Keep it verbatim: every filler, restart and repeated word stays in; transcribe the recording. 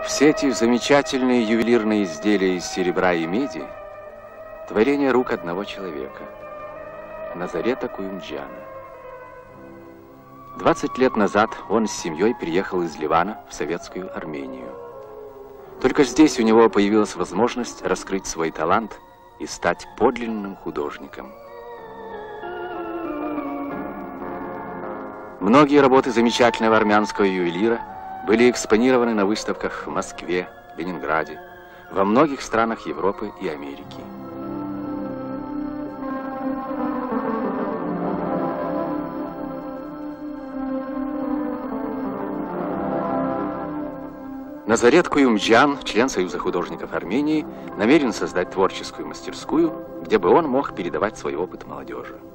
Все эти замечательные ювелирные изделия из серебра и меди – творение рук одного человека – Назарета Куюмджана. двадцать лет назад он с семьей переехал из Ливана в советскую Армению. Только здесь у него появилась возможность раскрыть свой талант и стать подлинным художником. Многие работы замечательного армянского ювелира были экспонированы на выставках в Москве, Ленинграде, во многих странах Европы и Америки. Назарет Куюмджан, член Союза художников Армении, намерен создать творческую мастерскую, где бы он мог передавать свой опыт молодежи.